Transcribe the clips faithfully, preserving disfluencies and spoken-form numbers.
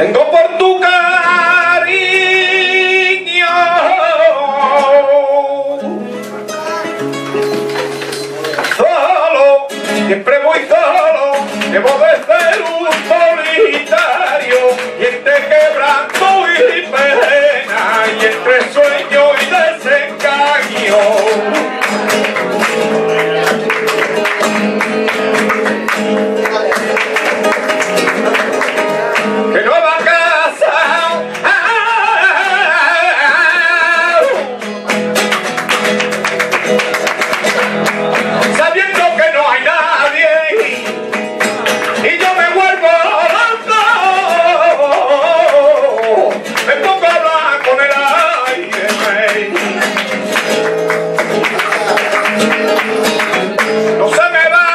Tengo por tu cariño, solo, siempre muy solo, debo de ser un solitario, y entre quebranto y pena, y entre sueño y desengaño. Que nueva casa, ah, sabiendo que no hay nadie, y yo me vuelvo loco, me pongo a hablar con el aire, no se me va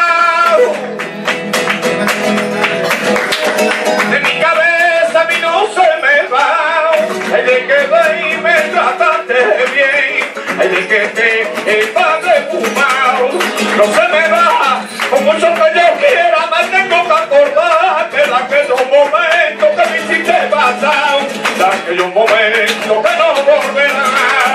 de mi cabeza, a mí no se me va el de que ve y me trataste bien, el de que te el padre fumado, no se me va, con mucho que yo quiera me tengo que acordar de aquellos momentos que me hiciste pasar, de aquellos momentos que no volverán.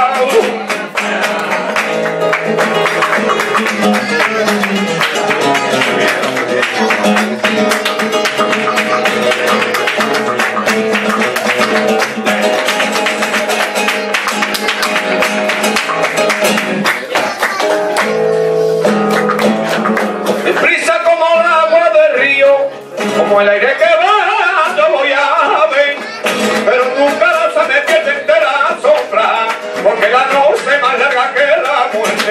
Prisa como el agua del río, como el aire que va, yo voy a ver, pero tu cara se me pierde entera la sombra, porque la noche es más larga que la muerte.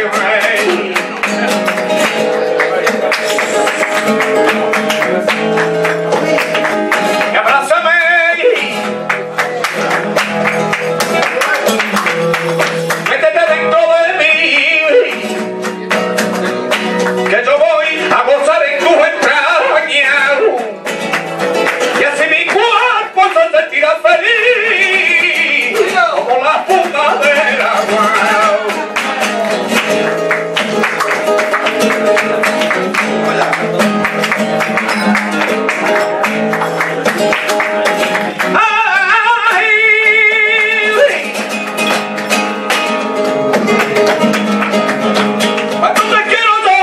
Y abrázame, métete dentro de mí, que yo voy a gozar en tu entrañas, y así mi cuerpo se sentirá feliz como la punta del agua. Ay, cuando te quiero yo,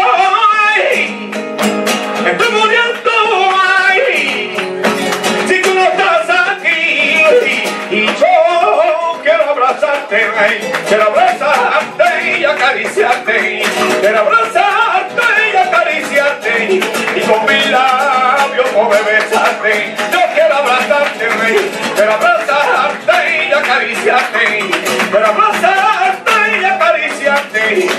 estoy muriendo, ay, si tú no estás aquí, y yo quiero abrazarte, ay, quiero abrazarte y acariciarte, quiero abrazarte y acariciarte, y con mis labios poder besarte, yo quiero abrazarte, ay, quiero abrazarte y acariciarte, quiero abrazarte y acariciarte,